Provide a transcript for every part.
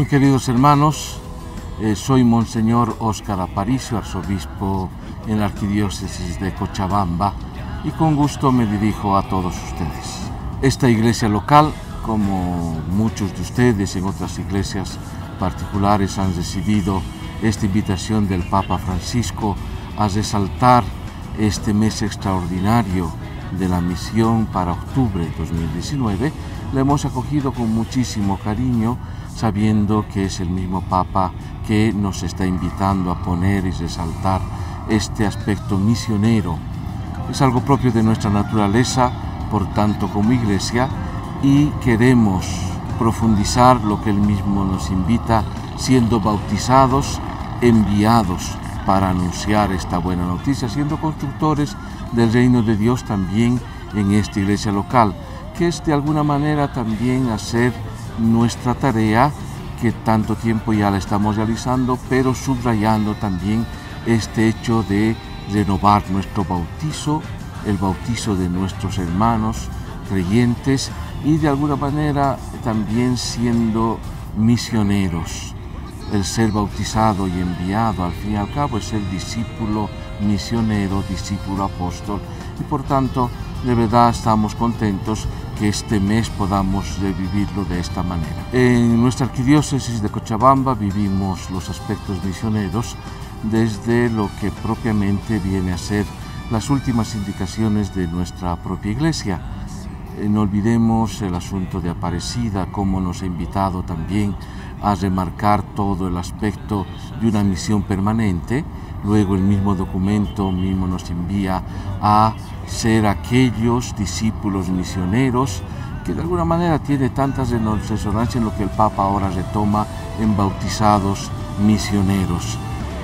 Muy queridos hermanos, soy Monseñor Óscar Aparicio, arzobispo en la Arquidiócesis de Cochabamba, y con gusto me dirijo a todos ustedes. Esta iglesia local, como muchos de ustedes en otras iglesias particulares, han recibido esta invitación del Papa Francisco a resaltar este mes extraordinario de la misión para octubre de 2019, la hemos acogido con muchísimo cariño, sabiendo que es el mismo Papa que nos está invitando a poner y resaltar este aspecto misionero. Es algo propio de nuestra naturaleza, por tanto, como Iglesia, y queremos profundizar lo que Él mismo nos invita, siendo bautizados, enviados para anunciar esta buena noticia, siendo constructores del reino de Dios también en esta iglesia local, que es de alguna manera también hacer nuestra tarea, que tanto tiempo ya la estamos realizando, pero subrayando también este hecho de renovar nuestro bautizo, el bautizo de nuestros hermanos creyentes, y de alguna manera también siendo misioneros. El ser bautizado y enviado, al fin y al cabo, es ser discípulo misionero, discípulo apóstol, y por tanto, de verdad estamos contentos que este mes podamos revivirlo de esta manera. En nuestra Arquidiócesis de Cochabamba vivimos los aspectos misioneros desde lo que propiamente viene a ser las últimas indicaciones de nuestra propia Iglesia. No olvidemos el asunto de Aparecida, cómo nos ha invitado también a remarcar todo el aspecto de una misión permanente. Luego el mismo documento mismo nos envía a ser aquellos discípulos misioneros, que de alguna manera tiene tantas resonancias en lo que el Papa ahora retoma en bautizados misioneros.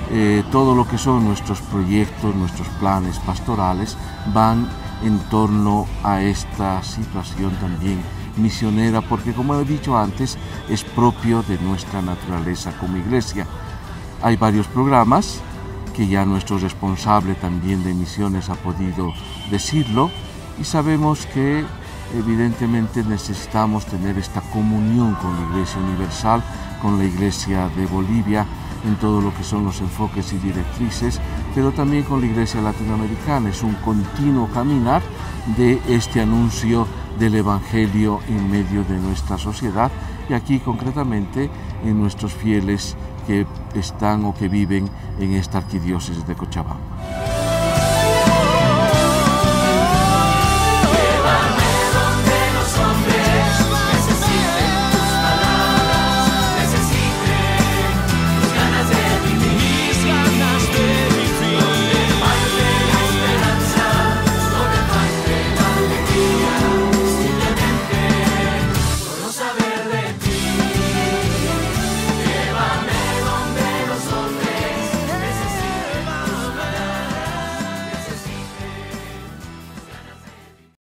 Todo lo que son nuestros proyectos, nuestros planes pastorales van en torno a esta situación también misionera, porque como he dicho antes, es propio de nuestra naturaleza como Iglesia. Hay varios programas que ya nuestro responsable también de misiones ha podido decirlo, y sabemos que evidentemente necesitamos tener esta comunión con la Iglesia Universal, con la Iglesia de Bolivia, en todo lo que son los enfoques y directrices, pero también con la Iglesia Latinoamericana. Es un continuo caminar de este anuncio del Evangelio en medio de nuestra sociedad, y aquí concretamente en nuestros fieles que están o que viven en esta Arquidiócesis de Cochabamba.